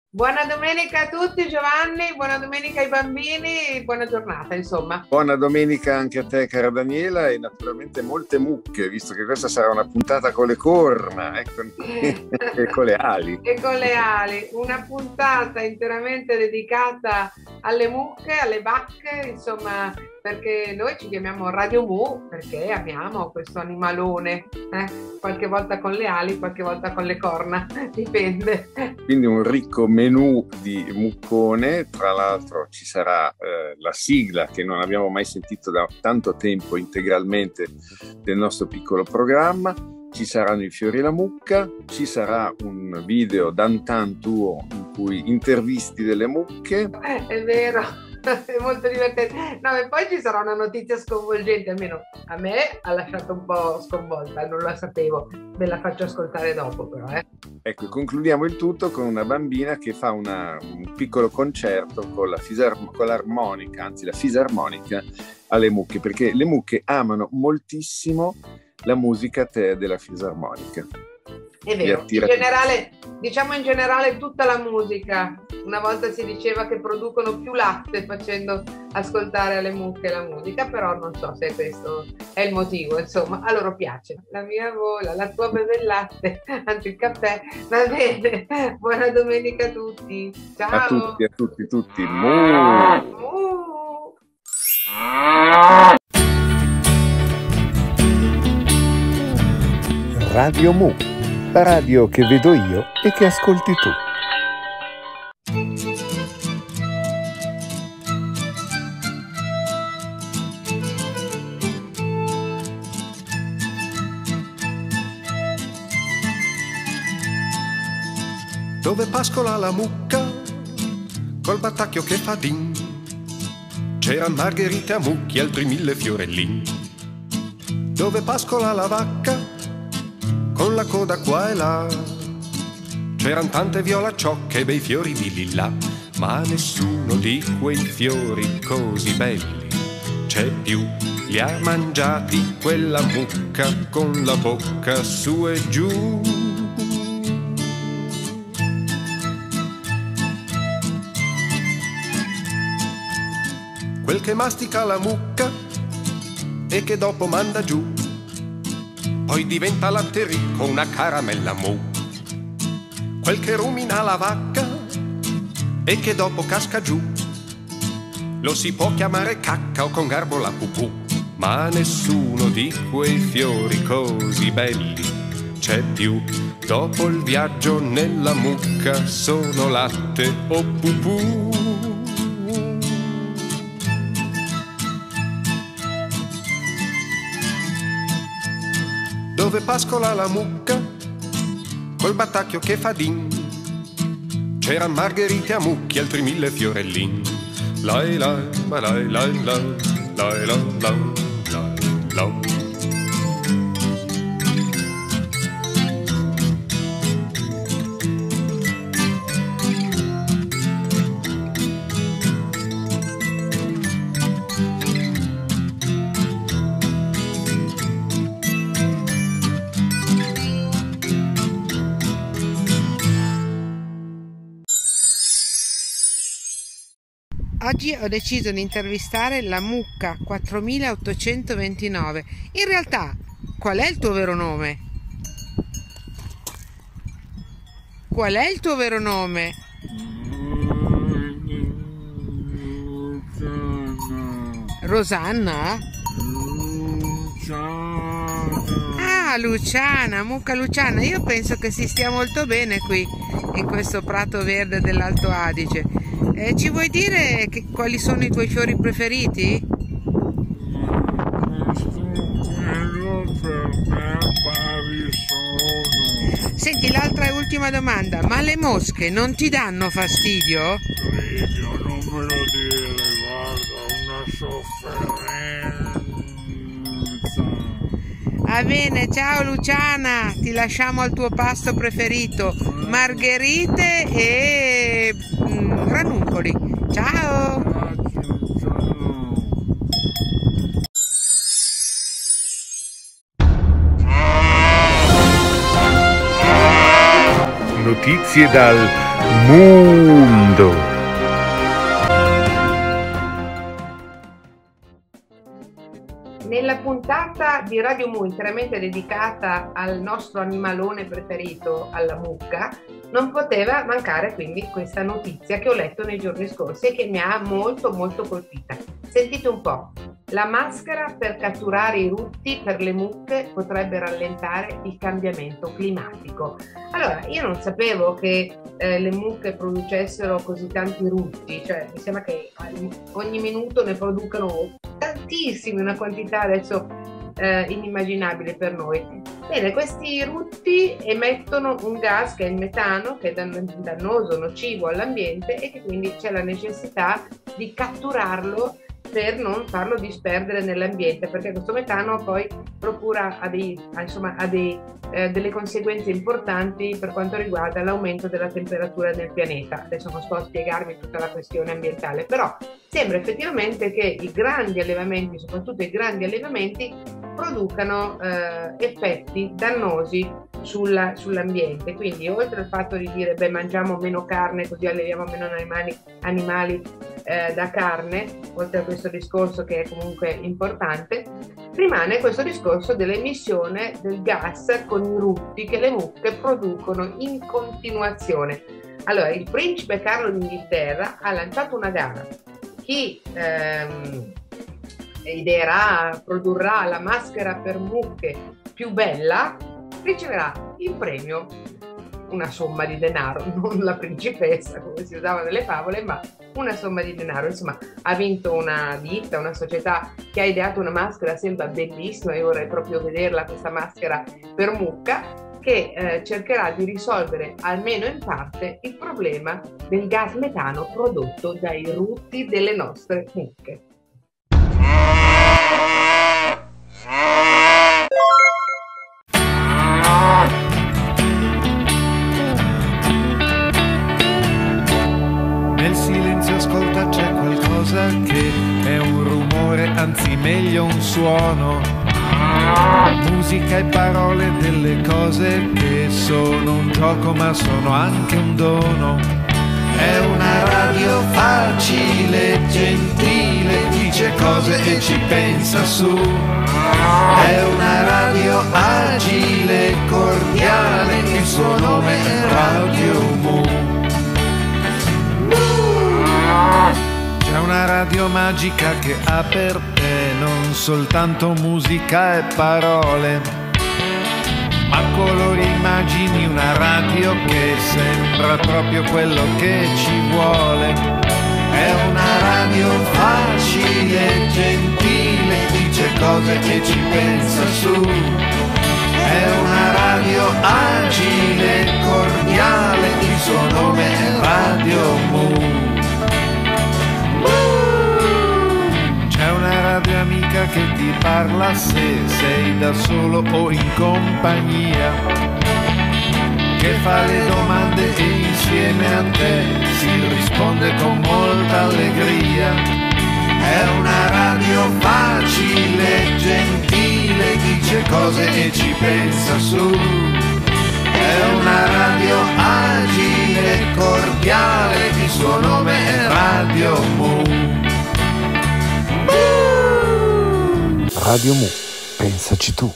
Buona domenica a tutti Giovanni, buona domenica ai bambini, buona giornata insomma. Buona domenica anche a te cara Daniela e naturalmente molte mucche, visto che questa sarà una puntata con le corna e con le ali. E con le ali, una puntata interamente dedicata alle mucche, alle bacche, insomma, perché noi ci chiamiamo Radio Mu perché amiamo questo animalone, qualche volta con le ali, qualche volta con le corna, dipende. Quindi un ricco menù di muccone, tra l'altro ci sarà la sigla che non abbiamo mai sentito da tanto tempo integralmente del nostro piccolo programma, ci saranno i fiori e la mucca, ci sarà un video d'antan tuo in cui intervisti delle mucche. È vero. È molto divertente. No, e poi ci sarà una notizia sconvolgente, almeno a me ha lasciato un po' sconvolta, non la sapevo, ve la faccio ascoltare dopo però. Ecco, concludiamo il tutto con una bambina che fa un piccolo concerto con l'armonica, anzi la fisarmonica alle mucche, perché le mucche amano moltissimo la musica della fisarmonica. È vero, in generale tutta la musica, una volta si diceva che producono più latte facendo ascoltare alle mucche la musica, però non so se questo è il motivo, insomma, a loro piace. La mia vola, la tua beve il latte, anzi il caffè, va bene, buona domenica a tutti, ciao! A tutti, Mu! Radio Mu, la radio che vedo io e che ascolti tu. Dove pascola la mucca col battacchio che fa din, c'eran margherite a mucchi, altri 1000 fiorellini. Dove pascola la vacca con la coda qua e là, c'eran tante violacciocche e bei fiori di lilla, ma nessuno di quei fiori così belli c'è più. Li ha mangiati quella mucca con la bocca su e giù. Quel che mastica la mucca e che dopo manda giù, poi diventa latte ricco, una caramella mu. Quel che rumina la vacca e che dopo casca giù, lo si può chiamare cacca o con garbo la pupù. Ma nessuno di quei fiori così belli c'è più. Dopo il viaggio nella mucca sono latte o pupù. Dove pascola la mucca col battacchio che fa din, c'eran margherite a mucchi, altri 1000 fiorellini. Lai lai, ma lai lai lai, lai lai lai, lai lai. Oggi ho deciso di intervistare la mucca 4829. In realtà, qual è il tuo vero nome? Qual è il tuo vero nome? Rosanna? Ah, Luciana, mucca Luciana. Io penso che si stia molto bene qui, in questo prato verde dell'Alto Adige. Ci vuoi dire quali sono i tuoi fiori preferiti? Senti, l'altra e ultima domanda, ma le mosche non ti danno fastidio? Io non me lo dire, guarda, una sofferenza. Va bene, ciao Luciana, ti lasciamo al tuo pasto preferito, margherite e ranuncoli. Ciao! Notizie dal Mondo. Nella puntata di Radio Mu interamente dedicata al nostro animalone preferito, alla mucca, non poteva mancare quindi questa notizia che ho letto nei giorni scorsi e che mi ha molto molto colpita. Sentite un po'. La maschera per catturare i rutti per le mucche potrebbe rallentare il cambiamento climatico. Allora, io non sapevo che le mucche producessero così tanti rutti, cioè mi sembra che ogni minuto ne producano tantissimi, una quantità adesso inimmaginabile per noi. Bene, questi rutti emettono un gas che è il metano, che è dannoso, nocivo all'ambiente e che quindi c'è la necessità di catturarlo per non farlo disperdere nell'ambiente, perché questo metano poi procura delle conseguenze importanti per quanto riguarda l'aumento della temperatura del pianeta. Adesso non sto a spiegarvi tutta la questione ambientale, però sembra effettivamente che i grandi allevamenti, soprattutto i grandi allevamenti, producano effetti dannosi sull'ambiente. Quindi oltre al fatto di dire mangiamo meno carne così alleviamo meno animali da carne, oltre a questo discorso che è comunque importante, rimane questo discorso dell'emissione del gas con i rutti che le mucche producono in continuazione. Allora, il principe Carlo d'Inghilterra ha lanciato una gara. Chi produrrà la maschera per mucche più bella riceverà in premio una somma di denaro, non la principessa come si usava nelle favole, ma una somma di denaro. Insomma, ha vinto una ditta, una società che ha ideato una maschera, sembra bellissima, io vorrei proprio vederla questa maschera per mucca, che cercherà di risolvere almeno in parte il problema del gas metano prodotto dai rutti delle nostre mucche. Nel silenzio ascolta, c'è qualcosa che è un rumore, anzi meglio un suono. Musica e parole delle cose che sono un gioco ma sono anche un dono. È una radio facile, gentile, dice cose e ci pensa su. È una radio agile, cordiale, il suo nome è Radio Mu. C'è una radio magica che ha per te non soltanto musica e parole, ma colori e immagini, una radio che sembra proprio quello che ci vuole. È una radio facile, gentile, dice cose e ci pensa su. È una radio agile, cordiale, il suo nome è Radio Mu. C'è una radio amica che ti parla se sei da solo o in compagnia, che fa le domande e insieme a te si risponde con molta allegria. È una radio facile, gentile, dice cose e ci pensa su. È una radio agile, cordiale, il suo nome è Radio Mu. Radio Mu, pensaci tu.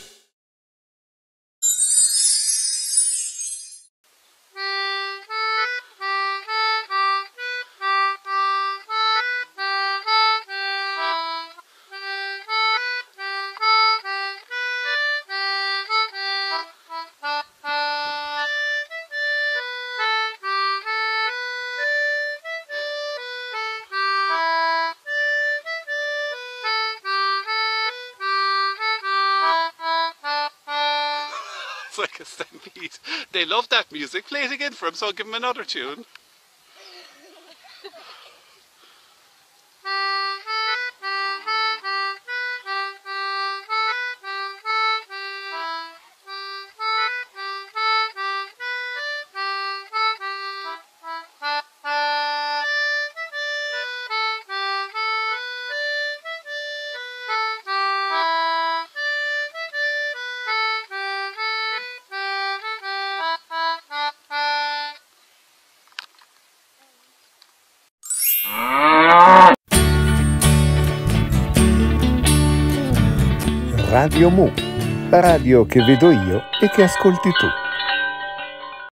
It's like a stampede. They love that music. Play it again for them, so I'll give them another tune. Radio Mu, la radio che vedo io e che ascolti tu.